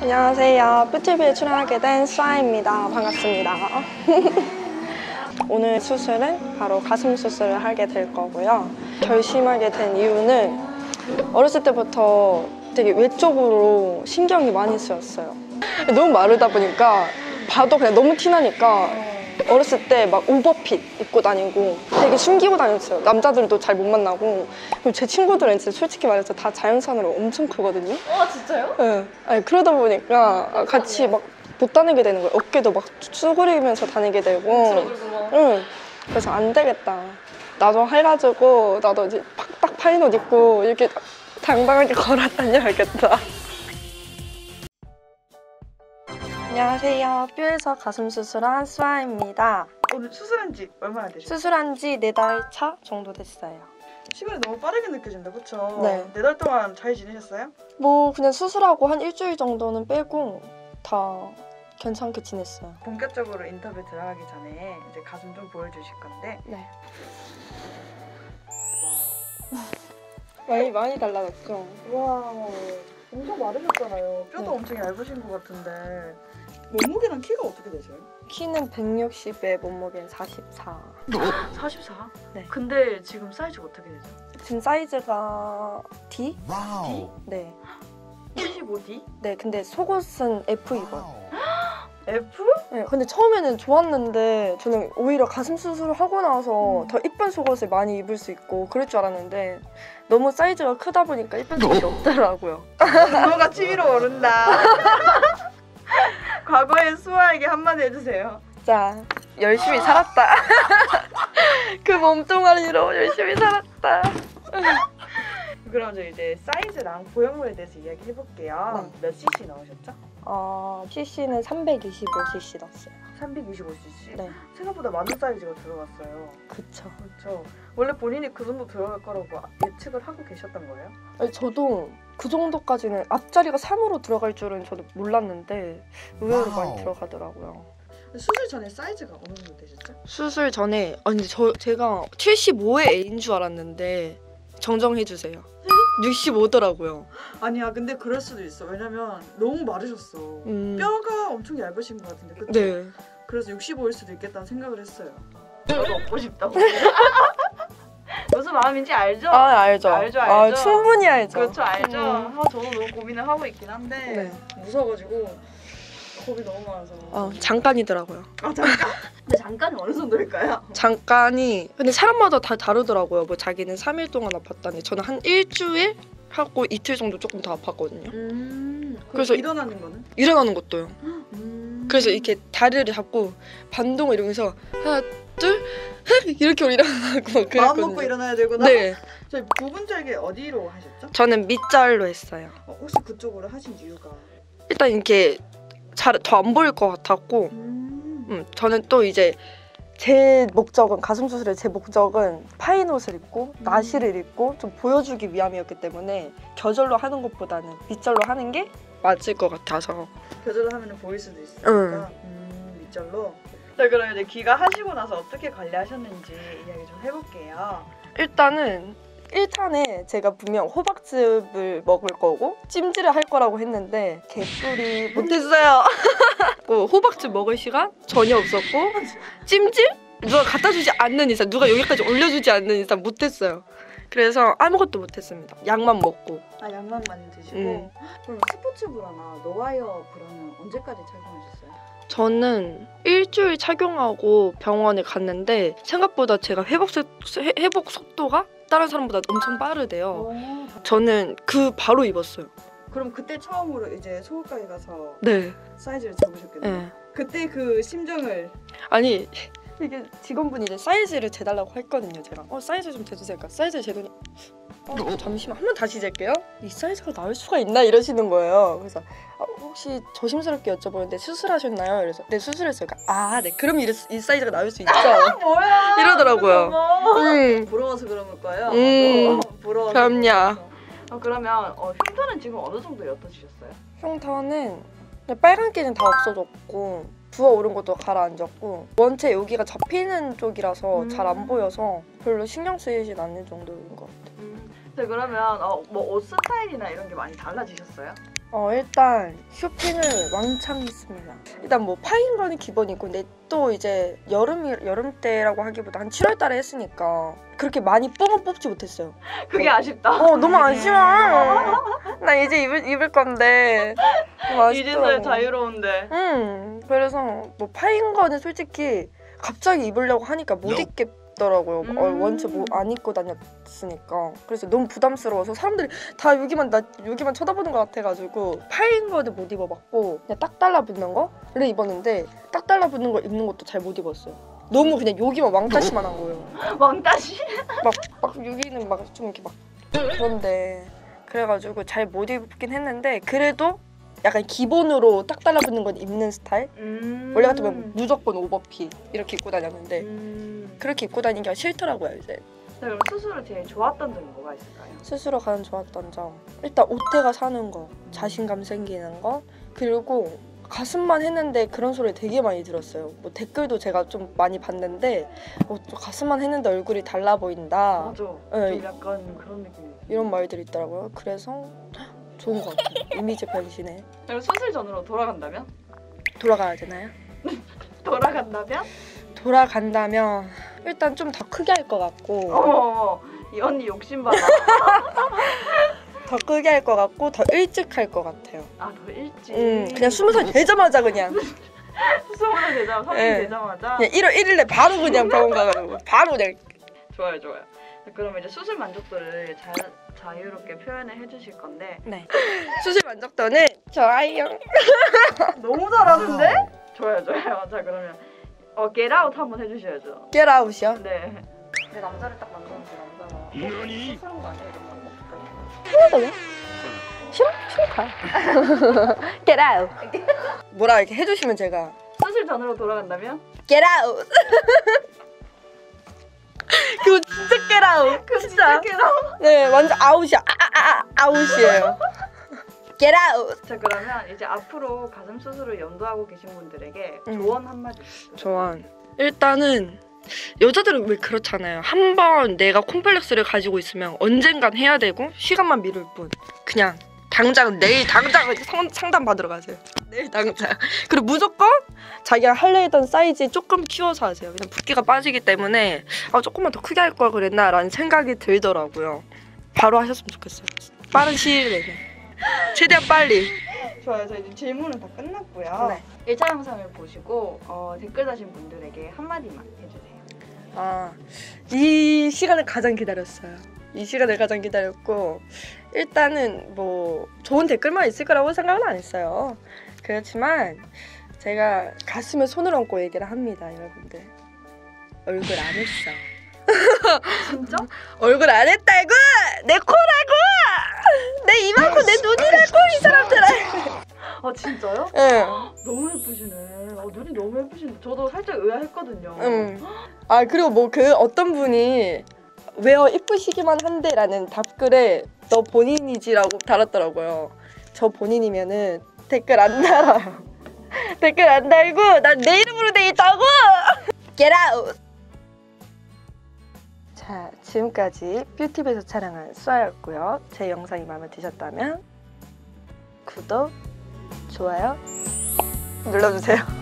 안녕하세요. 뷰티비에 출연하게 된 수아입니다. 반갑습니다. 오늘 수술은 바로 가슴 수술을 하게 될 거고요. 결심하게 된 이유는 어렸을 때부터 되게 외적으로 신경이 많이 쓰였어요. 너무 마르다 보니까 봐도 그냥 너무 티나니까 어렸을 때 막 오버핏 입고 다니고 되게 숨기고 다녔어요. 남자들도 잘 못 만나고. 그리고 제 친구들은 진짜 솔직히 말해서 다 자연산으로 엄청 크거든요. 진짜요? 네. 아니, 그러다 보니까 같이 막 못 다니게 되는 거예요. 어깨도 막 쭈그리면서 다니게 되고. 응. 그래서 안 되겠다. 나도 해가지고 나도 이제 딱 파인 옷 입고 이렇게 당당하게 걸어 다녀야겠다. 안녕하세요. 뷰에서 가슴 수술한 수아입니다. 오늘 수술한 지 얼마나 되셨어요? 수술한 지 4달 차 정도 됐어요. 시간이 너무 빠르게 느껴진다, 그쵸? 네. 4달 동안 잘 지내셨어요? 뭐 그냥 수술하고 한 일주일 정도는 빼고 다 괜찮게 지냈어요. 본격적으로 인터뷰 들어가기 전에 이제 가슴 좀 보여주실 건데. 네. 많이 달라졌죠? 와, 엄청 마르셨잖아요. 뼈도 네. 엄청 얇으신 것 같은데. 몸무게랑 키가 어떻게 되세요? 키는 160에 몸무게는 44. 44? 네. 근데 지금 사이즈가 어떻게 되죠? 지금 사이즈가 D? D? 네. 75D? 네, 근데 속옷은 F 입어요. F? 네, 근데 처음에는 좋았는데 저는 오히려 가슴 수술을 하고 나서 더 이쁜 속옷을 많이 입을 수 있고 그럴 줄 알았는데 너무 사이즈가 크다 보니까 이쁜 속옷이 없더라고요. 분노가 치밀어 오른다. 과거의 수아에게 한마디 해주세요. 자, 열심히 살았다. 그 몸뚱아리로 열심히 살았다. 그럼 저 이제 사이즈랑 보형물에 대해서 이야기 해볼게요. 몇 cc 나오셨죠? CC는 325cc 났어요. 325cc? 네. 생각보다 많은 사이즈가 들어갔어요. 그쵸. 그렇죠. 원래 본인이 그 정도 들어갈 거라고 예측을 하고 계셨던 거예요? 아니, 저도 그 정도까지는 앞자리가 3으로 들어갈 줄은 저도 몰랐는데 의외로 많이 들어가더라고요. 수술 전에 사이즈가 어느 정도 되셨죠? 수술 전에 근데 제가 75의 A인 줄 알았는데 정정해주세요. 65더라고요. 아니야, 근데 그럴 수도 있어. 왜냐면 너무 마르셨어. 뼈가 엄청 얇으신 것 같은데, 그쵸? 네. 그래서 65일 수도 있겠다는 생각을 했어요. 저도 얻고 싶다고. 무슨 마음인지 알죠? 알죠. 알죠. 충분히 알죠. 그렇죠, 알죠. 저도 너무 고민을 하고 있긴 한데 네. 무서워가지고 겁이 너무 많아서. 잠깐이더라고요. 잠깐? 근데 잠깐이 어느 정도일까요? 잠깐이 근데 사람마다 다 다르더라고요. 뭐 자기는 3일 동안 아팠다니 저는 한 일주일 하고 이틀 정도 조금 더 아팠거든요. 그래서 일어나는 거는? 일어나는 것도요. 그래서 이렇게 다리를 잡고 반동을 이러면서 하나 둘 이렇게 일어나고 막 그랬거든요. 마음 먹고 일어나야 되구나? 네. 저희 부분 절개 어디로 하셨죠? 저는 밑잘로 했어요. 혹시 그쪽으로 하신 이유가? 일단 이렇게 더 안 보일 것 같았고 저는 또 이제 제 가슴 수술의 제 목적은 파인 옷을 입고 나시를 입고 좀 보여주기 위함이었기 때문에 겨절로 하는 것보다는 밑절로 하는 게 맞을 것 같아서. 겨절로 하면 보일 수도 있으니까 밑절로. 자, 그럼 이제 귀가 하시고 나서 어떻게 관리하셨는지 이야기 좀 해볼게요. 일단은 1탄에 제가 분명 호박즙을 먹을 거고 찜질을 할 거라고 했는데 개뿔이 못했어요. 호박즙 먹을 시간 전혀 없었고 찜질? 누가 갖다 주지 않는 이상, 누가 여기까지 올려주지 않는 이상 못했어요. 그래서 아무것도 못했습니다. 약만 먹고. 약만 많이 드시고. 그럼 스포츠 브라나 노와이어 브라는 언제까지 착용하셨어요? 저는 일주일 착용하고 병원에 갔는데 생각보다 제가 회복 속도가 다른 사람보다 엄청 빠르대요. 저는 바로 입었어요. 그럼 그때 처음으로 이제 소옷가게 가서 네. 사이즈를 잡으셨겠네요. 네. 그때 그 심정을. 아니 이게 직원분이 이제 사이즈를 재달라고 했거든요. 제가 사이즈 좀 재주세요. 그러니까 사이즈 재더니 잠시만 한 번 다시 잴게요. 이 사이즈가 나올 수가 있나 이러시는 거예요. 그래서 혹시 조심스럽게 여쭤보는데 수술하셨나요? 그래서 네, 수술했어요. 그러니까 네, 그럼 이 사이즈가 나올 수 있죠. 뭐야? 이러더라고요. 부러워서 그런 거예요? 부러워서. 그럼요. 그러면 흉터는 지금 어느 정도 옅어지셨어요? 흉터는 빨간기는 다 없어졌고 부어오른 것도 가라앉았고 원체 여기가 잡히는 쪽이라서 잘 안 보여서 별로 신경 쓰이진 않는 정도인 것 같아요. 네, 그러면 뭐 옷 스타일이나 이런 게 많이 달라지셨어요? 일단 쇼핑을 왕창 했습니다. 일단 뭐 파인 거는 기본이고, 근데 또 이제 여름 때라고 하기보다 한 7월 달에 했으니까 그렇게 많이 뽑지 못했어요. 그게 아쉽다. 너무 아쉬워. 나 이제 입을 건데. 너무 아쉽더라고. 이제서야 자유로운데. 그래서 뭐 파인 거는 솔직히 갑자기 입으려고 하니까 못 입겠더라고요. 원체 뭐 안 입고 다녔으니까. 그래서 너무 부담스러워서 사람들이 다 여기만 쳐다보는 것 같아가지고 파인 거는 못 입어봤고, 그냥 딱 달라붙는 거를 입었는데, 딱 달라붙는 거 입는 것도 잘 못 입었어요. 너무 그냥 여기만 왕따시만 한 거예요. 왕따시? 막 여기는 막 좀 이렇게 막 그런데, 그래가지고 잘 못 입긴 했는데, 그래도 약간 기본으로 딱 달라붙는 건 입는 스타일? 원래 같으면 무조건 오버핏 이렇게 입고 다녔는데 그렇게 입고 다니기가 싫더라고요 이제. 네, 그럼 스스로 제일 좋았던 점이 뭐가 있을까요? 스스로 가장 좋았던 점, 일단 옷태가 사는 거, 자신감 생기는 거, 그리고 가슴만 했는데 그런 소리 되게 많이 들었어요. 뭐 댓글도 제가 좀 많이 봤는데 가슴만 했는데 얼굴이 달라 보인다. 맞아. 네. 좀 약간 그런 느낌이. 이런 말들이 있더라고요. 그래서 좋은 것 같아요. 이미지 변신에. 그럼 수술 전으로 돌아간다면? 돌아가야 되나요? 돌아간다면 일단 좀 더 크게 할 것 같고. 어머, 이 언니 욕심 받아. 더 크게 할 것 같고 더 일찍 할 것 같아요. 아, 더 일찍? 그냥 20살 되자마자 그냥 20살 되자마자, 성인 네. 되자마자? 그냥 1월 1일에 바로 그냥 병원 가가지고 바로 그냥. 좋아요. 그럼 이제 수술 만족도를 자유롭게 표현을 해주실 건데. 네. 수술 만족도는 좋아요. 너무 잘하는데? 좋아요. 자, 그러면 get out 한번 해주셔야죠. Get out이요? 네. 내 남자를 딱 만나는데 남자가 수술한 거 아니야? 이런 말. 싫어 가. Get out. 뭐라 이렇게 해주시면 제가 수술 전으로 돌아간다면? Get out. 그거 진짜 get out. 진짜. get out. 네, 완전 아웃이야. 아웃이에요. Get out. 자, 그러면 이제 앞으로 가슴 수술을 염두하고 계신 분들에게 조언 한마디 주세요. 조언. 일단은 여자들은 왜 그렇잖아요. 한번 내가 콤플렉스를 가지고 있으면 언젠간 해야 되고 시간만 미룰 뿐. 그냥 내일 당장 상담 받으러 가세요. 내일 당장. 그리고 무조건 자기가 하려 했던 사이즈 조금 키워서 하세요. 그냥 붓기가 빠지기 때문에 조금만 더 크게 할 걸 그랬나 라는 생각이 들더라고요. 바로 하셨으면 좋겠어요. 빠른 시일 내에. 최대한 빨리. 좋아요. 저희 이제 질문은 다 끝났고요. 네. 1차 영상을 보시고 댓글 다신 분들에게 한마디만 해주세요. 이 시간을 가장 기다렸어요. 이 시간을 가장 기다렸고, 일단은 뭐 좋은 댓글만 있을 거라고 생각은 안 했어요. 그렇지만 제가 가슴에 손을 얹고 얘기를 합니다, 여러분들. 얼굴 안 했어. 진짜? 얼굴 안 했다고! 내 코라고! 내 이마고 내 눈이라고, 이 사람들아! 아, 진짜요? 응. 너무 예쁘시네. 눈이 너무 예쁘신데 저도 살짝 의아했거든요. 그리고 뭐 어떤 분이 왜요 이쁘시기만 한데 라는 답글에 너 본인이지라고 달았더라고요. 저 본인이면은 댓글 안 달아요. 댓글 안 달고 난 내 이름으로 돼 있다고! Get out! 자, 지금까지 뷰티비에서 촬영한 수아였고요. 제 영상이 마음에 드셨다면 구독, 좋아요 눌러주세요.